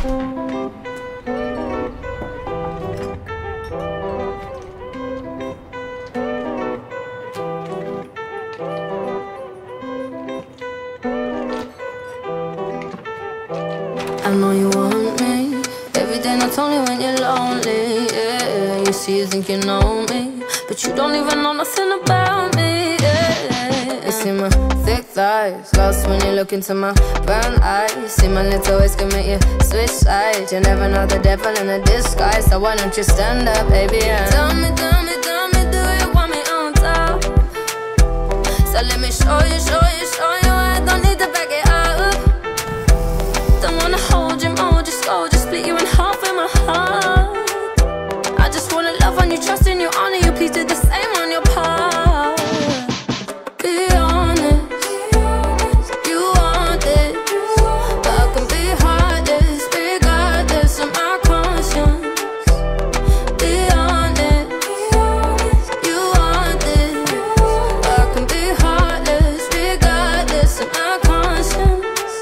I know you want me every day, not only when you're lonely. Yeah, you see, you think you know me, but you don't even know nothing about me. Yeah, you see my thick thighs, lost when you look into my brown eyes. See my little ways can make you switch sides. You never know the devil in a disguise, so why don't you stand up, baby? And tell me, do you want me on top? So let me show you, I don't need to back it up. Don't wanna hold you, mold you, scold you, split you in half with my heart. I just wanna love on you, trust in you, honor you, please do the same on your part. Be honest, you want it, but I can be heartless, regardless of my conscience. Be honest, you want it, but I can be heartless, regardless of my conscience.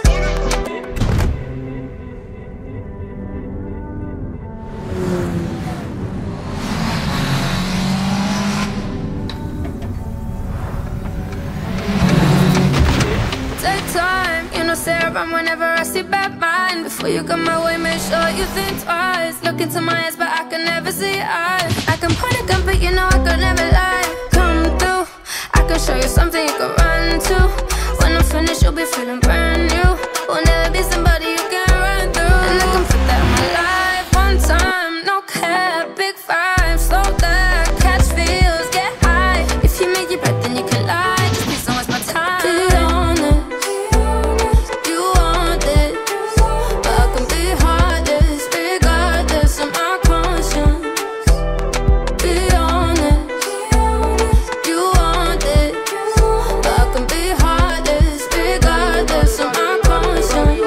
Take time, you know, say around whenever I see bad mind. Before you come my way, make sure you think twice. Look into my eyes, but I can never see eyes. I can point a gun, but you know I could never lie. Come through, I can show you something you can run to. When I'm finished, you'll be feeling brand new. Will never be somebody you can run through. And I can put that in my life one time, no cap, big five, slow that, catch feels, get high. If you make your breath, then you can lie. Just please don't waste my time. Be honest, you want it, but I can be heartless, regardless of my conscience. Be honest, you want it, but I can be heartless, regardless of my conscience.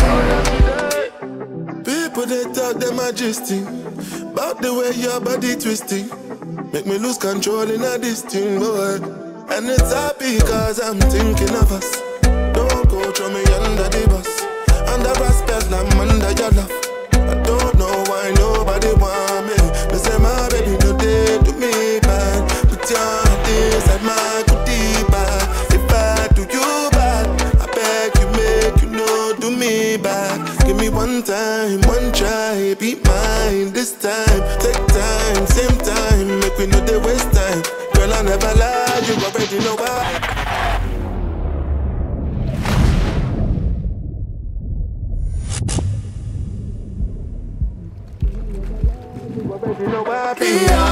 People they talk them majesty about the way your body twisting, make me lose control in a this thing, boy. And it's happy cause I'm thinking of us. Don't go throw me under the bus, under respect, I'm under your love. I don't know why nobody want me. They say my baby no they do me bad. Put your hand inside my goodie bag. If I do you bad, I beg you make you know do me bad. Give me one time, one try, be mine this time. Take time, same time, make we know they waste time. Girl, I never lie, you already know why. You already know why.